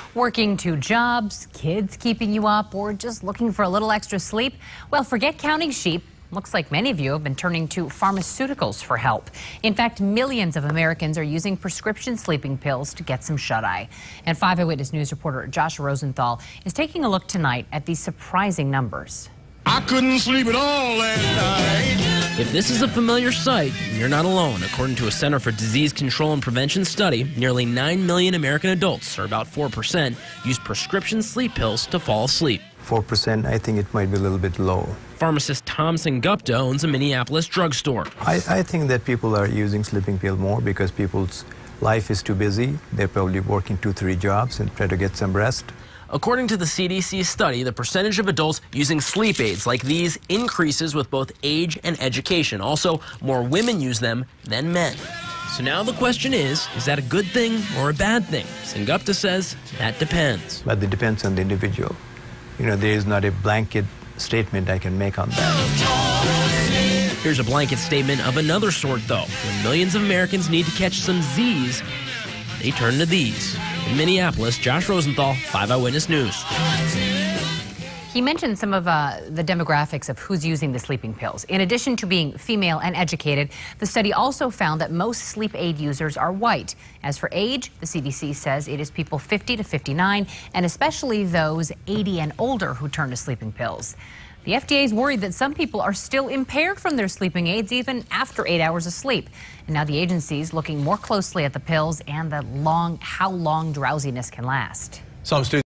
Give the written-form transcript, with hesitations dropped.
Working 2 jobs, kids keeping you up, or just looking for a little extra sleep? Well, forget counting sheep. Looks like many of you have been turning to pharmaceuticals for help. In fact, millions of Americans are using prescription sleeping pills to get some shut-eye. And 5 Eyewitness News reporter Josh Rosenthal is taking a look tonight at these surprising numbers. I couldn't sleep at all last night. If this is a familiar sight, you're not alone. According to a Center for Disease Control and Prevention study, nearly 9 million American adults, or about 4%, use prescription sleep pills to fall asleep. 4%, I think it might be a little bit low. Pharmacist Thompson Gupta owns a Minneapolis drugstore. I think that people are using sleeping pill more because people's life is too busy. They're probably working 2-3 jobs and try to get some rest. According to the CDC study, the percentage of adults using sleep aids like these increases with both age and education. Also, more women use them than men. So now the question is that a good thing or a bad thing? Gupta says that depends. But it depends on the individual. You know, there is not a blanket statement I can make on that. Here's a blanket statement of another sort, though. When millions of Americans need to catch some Z's, they turn to these. In Minneapolis, Josh Rosenthal, 5 Eyewitness News. He mentioned some of the demographics of who's using the sleeping pills. In addition to being female and educated, the study also found that most sleep aid users are white. As for age, the CDC says it is people 50 to 59, and especially those 80 and older who turn to sleeping pills. The FDA is worried that some people are still impaired from their sleeping aids even after 8 hours of sleep. And now the agency is looking more closely at the pills and how long drowsiness can last. Some students